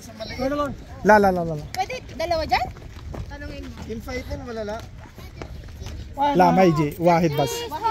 sa maliit. La. Pwede dalawa dyan? Tanungin mo. Yung fighter malala. La may J, wahid bas.